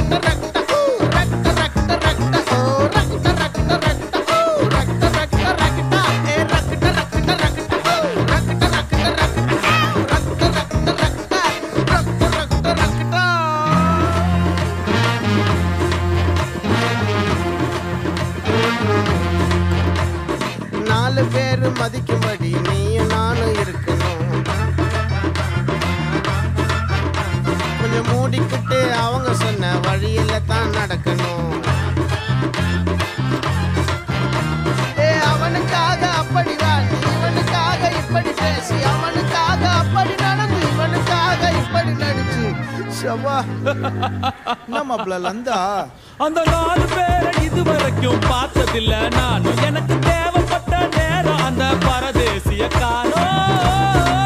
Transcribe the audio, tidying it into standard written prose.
நாலு பேரு மதிக்கும்படி நீயும் நானும் இருக்கணும். கொஞ்சம் மூடிக்கிட்டு அவங்க சொன்ன வழியில தான் நடக்கணும். அவனுக்காக அப்படி வாழ்ந்து இவனுக்காக இப்படி பேசி அவனுக்காக அப்படி நடந்து இவனுக்காக இப்படி நடிச்சு சவா நம்ம லந்தா அந்த 4 பேரை இதுவரைக்கும் பார்த்ததில்ல நானும். எனக்கு தேவைப்பட்ட நேரம் அந்த பரதேசிய காலம்.